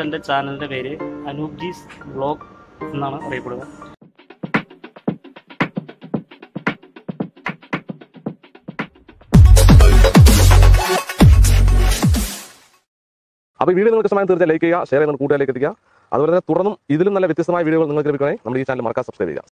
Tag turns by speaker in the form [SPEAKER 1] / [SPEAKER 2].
[SPEAKER 1] എൻ്റെ ചാനലിൻ്റെ പേര് അനൂപ്ജീസ് വ്ളോഗ് എന്നാണ് അറിയപ്പെടുക.
[SPEAKER 2] അപ്പോൾ ഈ വീഡിയോ നിങ്ങൾക്ക് ഇഷ്ടമായി തീർച്ചയായും ലൈക്ക് ചെയ്യുക, ഷെയർ ചെയ്യുന്ന കൂട്ടുകാരിലേക്ക് എത്തിക്കുക. അതുപോലെ തന്നെ തുടർന്നും ഇതിലും നല്ല വ്യത്യസ്തമായ വീഡിയോകൾ നിങ്ങൾക്ക് ലഭിക്കണമെങ്കിൽ നമ്മുടെ ഈ ചാനൽ മറക്കാതെ സബ്സ്ക്രൈബ് ചെയ്യുക.